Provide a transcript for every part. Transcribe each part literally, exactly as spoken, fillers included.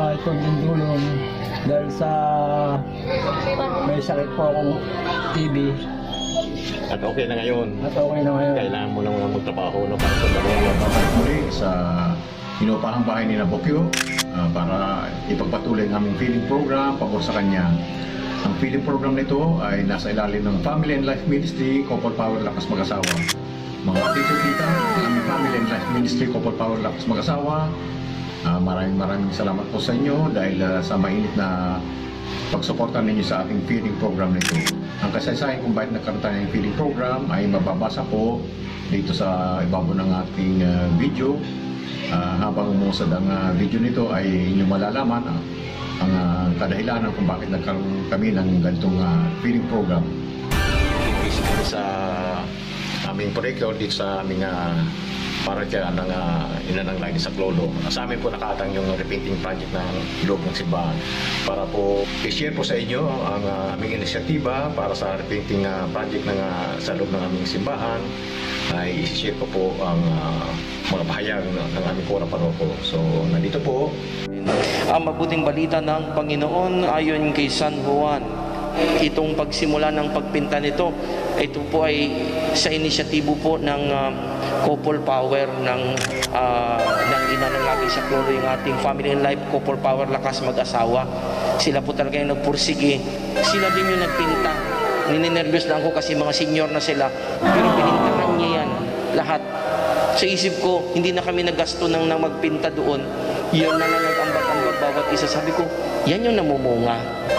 konting tulong dahil sa may sakit po akong T B. At okay na ngayon. At okay na ngayon. Kailangan mo nang magtrabaho na para sa dalawa. Muli sa inupahang bahay ni Nabokyo uh, para ipagpatuloy ang aming feeding program pabor sa kanya. Ang feeding program nito ay nasa ilalim ng Family and Life Ministry, Couple Power Lakas Mag-asawa. Mga tito-tita, ang aming Family and Life Ministry, Couple Power Lakas Mag-asawa, uh, maraming maraming salamat po sa inyo dahil uh, sa mainit na pagsuporta ninyo sa ating feeding program nito. Ang kasaysayan kung bakit nagkaroon tayo ng feeding program ay mababasa po dito sa ibabaw ng ating uh, video. Uh, habang umusad ang uh, video nito ay inyong malalaman uh, ang uh, kadahilanan kung bakit nagkaroon kami ng ganitong uh, feeding program. Basically sa aming proyekto dito sa aming uh, parokya ng uh, Inanang Lagi sa Clolo. Sa amin po nakaatang yung repainting project ng loob ng simbahan para po i-share po sa inyo ang uh, aming inisyatiba para sa repainting uh, project ng, uh, sa loob ng aming simbahan. Ay i-share ko po ang uh, mga pahayag ng, ng aming Kora Paroko. So nandito po ang mabuting balita ng Panginoon ayon kay San Juan. Itong pagsimula ng pagpinta nito, ito po ay sa inisyatibo po ng uh, Couple Power ng uh, ng Inanang Lagi sa Clolo, yung ating Family and Life Couple Power Lakas Mag-asawa. Sila po talaga yung nagpursige. Sila din yung nagpinta. Nininervyos na ako kasi mga senior na sila, pero pinintahan niya yan lahat. Sa isip ko, hindi na kami naggasto ng, ng magpinta doon. Yun na lang nag-ambag-ambag bawat isa. Sabi ko, yan yung namumunga.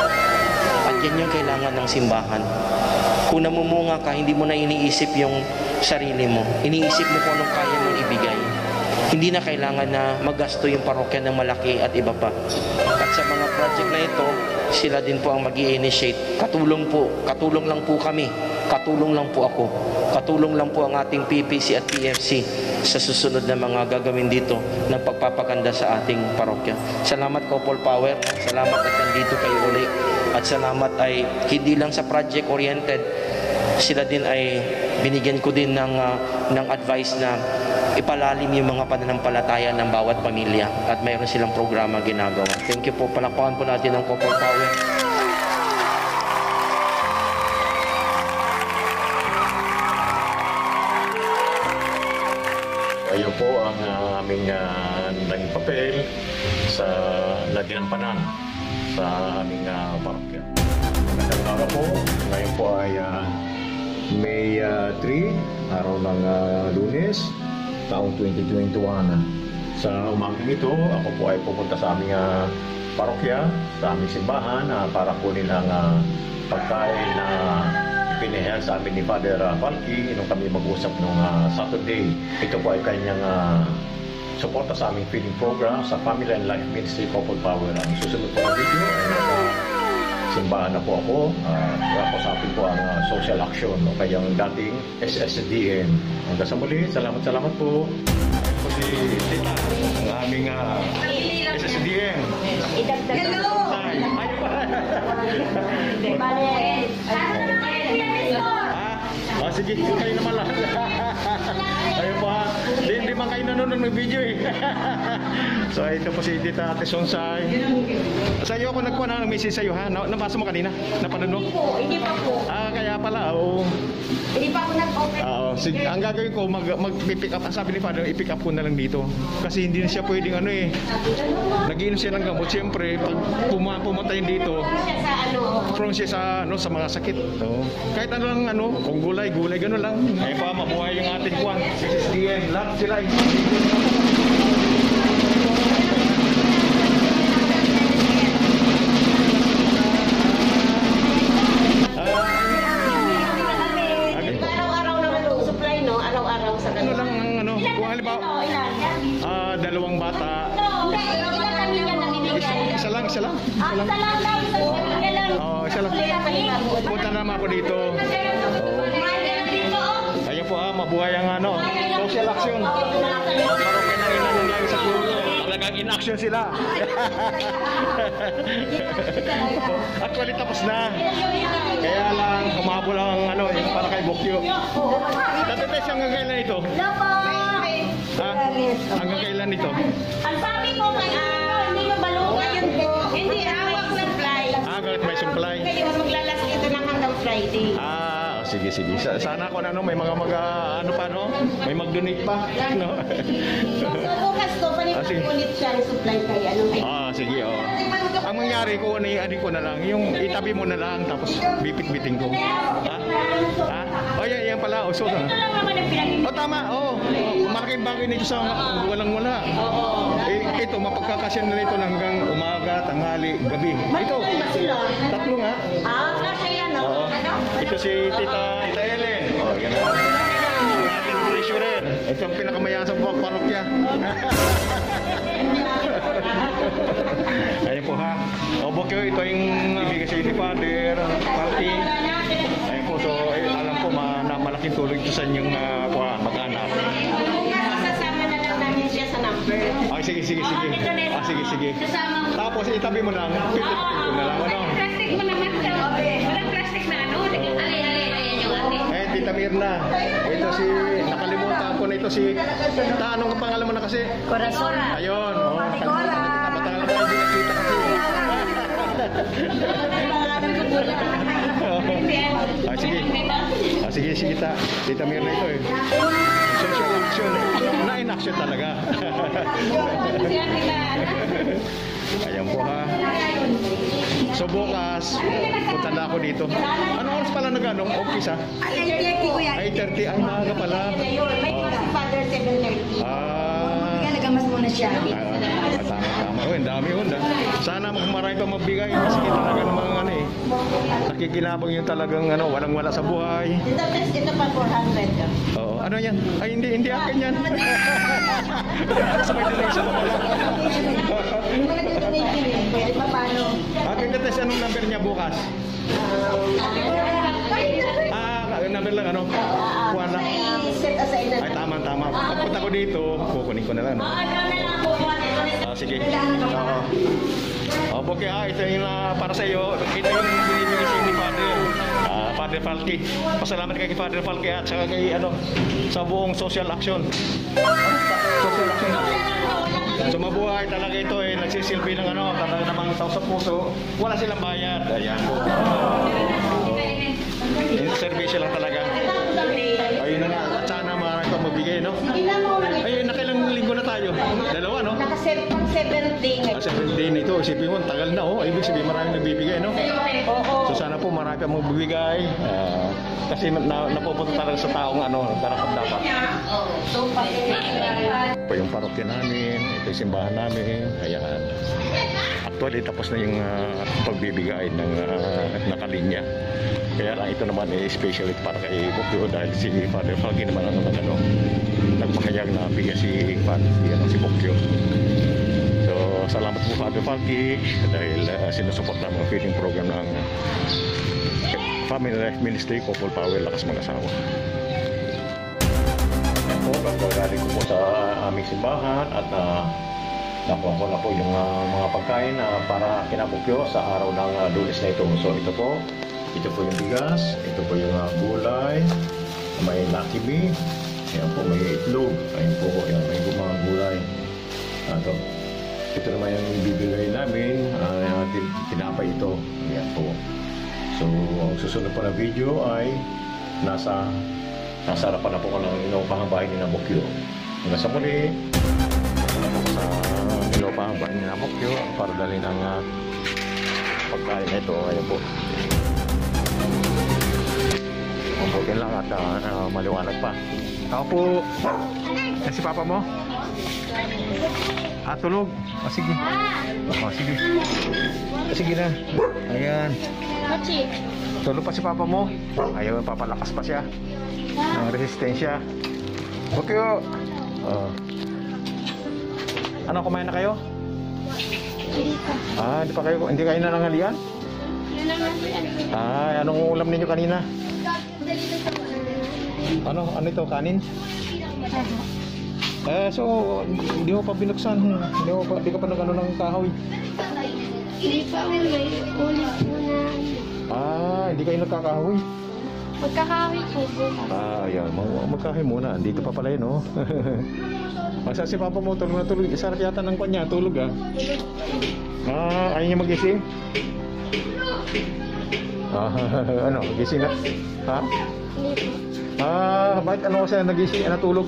At yan yung kailangan ng simbahan. Kung namumunga ka, hindi mo na iniisip yung sarili mo. Iniisip mo kung anong kaya mong ibigay. Hindi na kailangan na maggasto yung parokya ng malaki at iba pa. At sa mga project na ito, sila din po ang mag-i-initiate. Katulong po, katulong lang po kami. Katulong lang po ako. Katulong lang po ang ating P P C at P F C sa susunod na mga gagawin dito ng pagpapaganda sa ating parokya. Salamat Couple Power. Salamat at nandito kayo uli. At salamat ay hindi lang sa project oriented. Sila din ay binigyan ko din ng, uh, ng advice na ipalalim yung mga pananampalataya ng bawat pamilya at mayroon silang programa ginagawa. Thank you po. Palakpakan po natin ang Couple Power. Ayun po ang uh, aming uh, naging papel sa naginampanan sa aming uh, parokya. Magandang araw po. Ngayon po ay uh, May uh, three, araw ng uh, Lunes, taong twenty twenty-one. Sa umagang ito, ako po ay pupunta sa aming uh, parokya, sa aming simbahan uh, para kunin ang uh, pagkain na uh, pinahayag sa amin ni Father uh, Falky nung kami mag-usap nung uh, Saturday. Ito po ay kanyang uh, suporta sa aming feeding program sa Family and Life Ministry Couple Power. Ang susunod po na video ay nasa simbahan na po ako. Uh, Kapasapin po ang uh, social action o kayang dating S S D N. Hanggang sa muli, salamat-salamat po. Ito si Tita, ang aming uh, S S D N. Hello! Ah, sige, kayo naman lang. Ayun po ha. Hindi, hindi man kayo nanonood ng video eh. So ito po si Tita Ate Sonsay. Sa iyo ako nagkuha na ng message sa iyo ha. Nabasa mo kanina? Napanood mo? Hindi po, hindi pa po. Ah, kaya pala. Oo. Hindi pa ako nag-open. Oo. Sige, ang gagawin ko, mag, mag-pick up. Ang sabi ni Father, i-pick up ko na lang dito. Kasi hindi na siya pwedeng ano eh. Nag-iinom siya ng gamot. Siyempre, pag puma pumunta yun dito, Sa ano? prone siya sa, ano, sa mga sakit. Oo. Kahit ano lang, ano, kung gulay, gulay, gano'n lang. Ngayon pa, mabuhay yung ating kwan. S S D N, lahat sila. Araw-araw naman yung supply, no? Araw-araw sa Ano kanila. lang ang ano, kung halimbawa, Ilan? ah, dalawang bata. Hindi, ilan kami yan naninigay? Isa lang, isa lang. Ah, isa lang daw, isa lang. Oo, isa lang. Punta naman ako dito. Ayun po ha, mabuhay ang ano, social action. Parokya ng Inanang Lagi sa Clolo. Talagang in action sila. Actually tapos na. Kaya lang, humabol ang ano, yung para kay Bokyo. Tatates hanggang kailan ito? Ha? Hanggang kailan ito? Ang sabi ko, hindi nyo balugan yung thirty. Ah, sige, sige. Sa- Sana ako na, no, may mga mag, ah, ano pa, no? May mag-donate pa, no? So, bukas ko, Ah, sige. panitin ulit siya ang supply kay ano. Ah, sige, oh. Ang mangyari ko, ano, ano ko na lang, yung itabi mo na lang, tapos bipit-biting ko. Ha? Ha? Oh, yan, yan pala. Oh, so, Ito lang naman ang pinag- oh, tama, oh. Oh, malaking bagay nito sa walang-wala. Oo. Eh, ito, mapagkakasya na nito hanggang umaga, tanghali, gabi. Ito, Malitan ba sila? tatlo nga. Ah, kasi yan, no? Oo. Ano? Ito si Tita, Tita Ellen. Oh, yan na. Ating treasurer. Ito ang pinakamayaman sa buwak parokya. Ayun po ha. O Bokyo, ito yung ibigay sa ni Father, Party. Ayun po, so eh, alam ko ma na malaking tulong ito sa inyong uh, mag-anak. Bukas, sasama na lang namin siya sa number. Ay, sige, sige, sige. Ah, sige, sige. Tapos itabi mo lang, pipit-pipit ko na lang, ano? Plastic mo naman siya. Walang plastic na ano. Ali, ali, ayan yung ate. Eh, Tita Mirna. Ito si, nakalimutan ko na ito si, ta, anong pangalan mo na kasi? Corazon. Ayun, oh. Kalimutan ko na, matagal ko hindi nakita kasi. Ah, sige. Ah, sige, sige, ta. Tita Mirna ito eh. Social action. Na-in-action talaga. Si ate na. Ayan po ha. So bukas, punta na ako dito. Ano oras pala nag-ano? Office ha? Ay, thirty ko yan. eight thirty. Ay, maaga pala. Ayun, may si Father seven thirty. Ah. Kaya nagamas muna siya. Ah, tama, tama. Oh, ang dami yun. ah. Sana marami pa magbigay. Kasi talaga ng mga ano eh. Nakikinabang yung talagang ano, walang-wala sa buhay. Ito, ito pa four hundred. Oo. Ano yan? Ay, hindi, hindi akin yan. Sabay donation mo pala. Pwede pa paano? Akin ka test, anong number niya bukas? Ah, number lang ano? Kuha na. Set aside na. Ay, tama, tama. Pagpunta ko dito, kukunin ko na lang. No? Ano na lang po po. Ah, sige. Oo. Oh, okay, ah, ito yung uh, para sa iyo. Ito yung binibigay sa ni Father. Ah, Father Falky. Pasalamat kay Father Falky at saka kay ano sa buong social action. Social action. So mabuhay talaga ito eh. Nagsisilbi ng ano, talaga namang tao sa puso. Wala silang bayad. Ayan po. Yung servisyo lang talaga. Ayun na nga. At sana marami pa magbigay, no? Ay, nakailang linggo na tayo. Dalawa, no? Naka-pang seventh day Ah, ngayon. seventh day na ito. Isipin mo, tagal na, oh. Ibig sabihin, maraming nagbibigay, no? Oo. So sana po marami pa magbibigay. Ah, kasi na, napupunta talaga sa taong ano, dapat dapat. Ito yung parokya namin, ito yung simbahan namin. Ayan. Actually, tapos na yung ah, pagbibigay ng uh, nakalinya. Kaya lang ito naman eh, especially para kay Bokyo dahil si Father Falky naman ang ano, nagpahayag na bigyan si Father ano, si Bokyo. So, salamat po Father Falky dahil uh, sinusuporta ang mga feeding program ng Family Life Ministry, Couple Power, Lakas Mag-asawa. Yan po, pagkagaling ko po sa aming simbahan at uh, nakuha ko na po yung uh, mga pagkain uh, para kinabukyo sa araw ng uh, Lunes na ito. So, ito po, ito po yung bigas, ito po yung uh, gulay, may Lucky Me, ayan po, may itlog, ayan po, ayan, may mga gulay. Ito, ito naman yung bibigay namin, uh, tin- tinapay ito, ayan po. So, ang susunod pa na video ay nasa nasa harapan na po ko ng inuupahang bahay ni Nabokyo. Hanggang sa muli, sa inuupahang bahay ni Nabokyo para dalhin ang uh, pagkain na ito. Ayan po. Mabutin lang at uh, uh, maliwanag pa. Ako po. Eh, si Papa mo? Ah, tulog. O, oh, sige. O, oh, sige. Sige na. Ayan. Tulog pa si Papa mo. Ayaw, papalakas pa siya ng resistensya. Okay, o. Oh. Ano, kumain na kayo? Ah, hindi pa kayo, hindi kayo nananghalian? Ah, anong ulam ninyo kanina? Ano, ano ito, kanin? Eh, so, hindi mo pa binuksan. Hindi mo pa, hindi ka pa nag-ano ng kahoy. Hindi pa rin may ulit muna. Ah, hindi kayo nagkakahoy. Magkakahoy po bukas. Ah, yan. Mag magkahoy muna. Dito pa pala yun, oh. Masa si Papa mo, tulog na tulog. Isarap yata ng kanya, tulog ah. Ah, ayaw niya mag-ising? Ah, ano, gising na? Ha? Hindi po. Ah, bakit ano kasi nagising, natulog?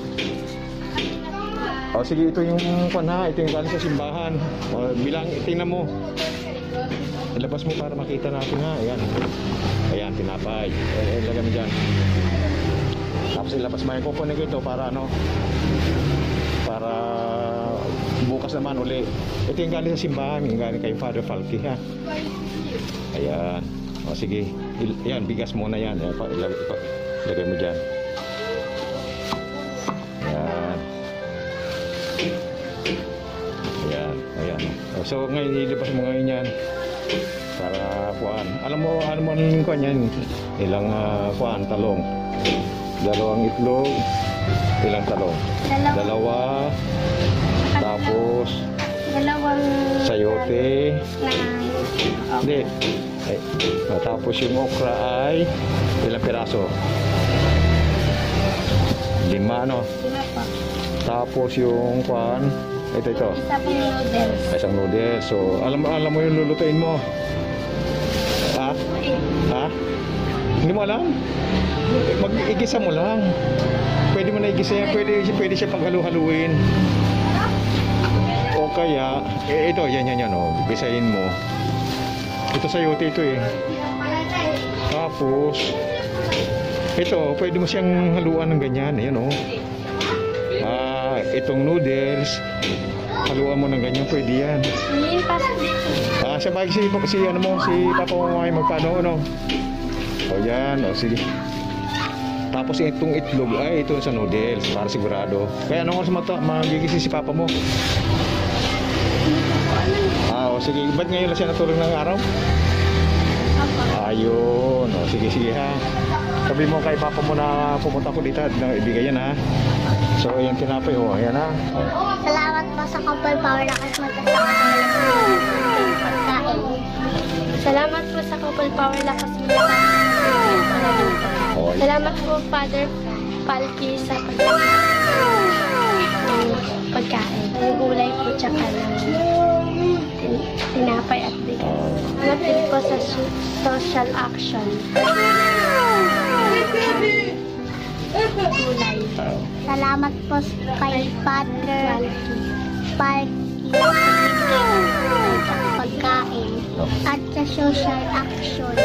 O sige, ito yung kwan ha, ito yung galing sa simbahan. O, bilang, tingnan mo. Ilabas mo para makita natin ha. Ayan. Ayan, tinapay. Eh, ilagay mo dyan. Tapos ilabas mo yung kukunin ko ito para ano, para bukas naman uli. Ito yung galing sa simbahan, yung galing kay Father Falky ha. Ayan. O sige, Il yan, bigas muna yan. Ayan, pa, ilagay, pa, ilagay mo dyan. Ayan. Ayan, ayan. O, so ngayon, ilabas mo ngayon yan. Para kuhaan. Alam mo, ano mo ang kuhaan yan? Ilang uh, kuhaan, talong. Dalawang itlog, ilang talong? Dalawa. Dalawa. Tapos, Dalawang sayote. na Hindi. Ay, ah, tapos yung okra ay ilang piraso? Lima, no? lima po. Tapos yung kuhaan, ito, ito. Isa pong noodles. Isang noodles. So, alam, alam mo yung lulutuin mo? Ha? Ha? Hindi mo alam? Mag-igisa mo lang. Pwede mo na igisa yan. Pwede, pwede siya paghalu-haluin. O kaya, eh, ito, yan, yan, yan. Oh. Gisahin mo. Ito sayote ito eh. Tapos, ito, pwede mo siyang haluan ng ganyan. Ayan oh. Ah, itong noodles, haluan mo ng ganyan. Pwede yan. Hindi pa Ah, sa bagay si, si ano mo, si Papa mo ay magpaano, ano? O yan, o sige. Tapos itong itlog, ay ito sa noodles, para sigurado. Kaya anong oras mata, magigising si Papa mo? Ah, o sige, ba't ngayon lang siya natulog ng araw? Ayun, o sige, sige ha. Sabi mo kay Papa mo na pumunta ko dito at na ibigay yan ha. So, ayan tinapay, o, ayan ha. Salamat po sa Couple Power Lakas Magkasama ng pagkain. Salamat po sa Couple Power Lakas Magkasama. O, Salamat po Father Falky sa pagkain. Pagkain. Ang gulay po tsaka ng tinapay at bigas. Salamat din po sa so- social action. Gulay. Salamat po kay Father Falky sa pagkain at sa social action.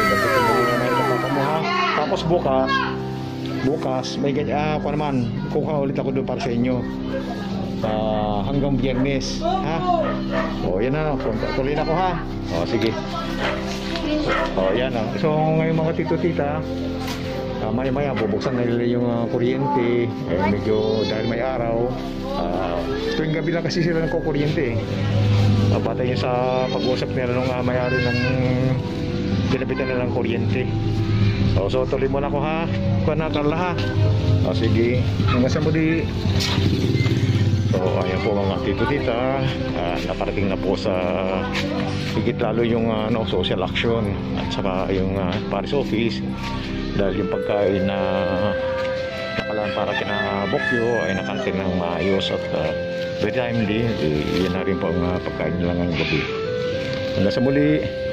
Tapos bukas, bukas may ganyan, ah, ako naman, kuha ulit ako doon para sa inyo. Ah, hanggang Biyernes, ha? O, yan na, tuloy na ako ha. O, sige. O, yan na. So, ngayon mga tito-tita, uh, maya-maya, bubuksan na nila yung uh, kuryente. Eh, medyo dahil may araw. Uh, tuwing gabi lang kasi sila nagkukuryente. Uh, batay yun sa pag-usap nila nung uh, may-ari ng pinabitan nila ng kuryente. So, so tuloy mo na ako ha. Kuha na, Carla ha. O, sige. Hanggang sa muli. So, ayan po mga tito-tita. Uh, naparating na po sa higit lalo yung uh, no, social action at saka yung uh, Paris office. Dahil yung pagkain na nakalaan para kina Bokyo ay nakantin ng maayos at uh, very timely. Eh, yan na rin po ang uh, pagkain nila ngayong gabi. Hanggang sa muli.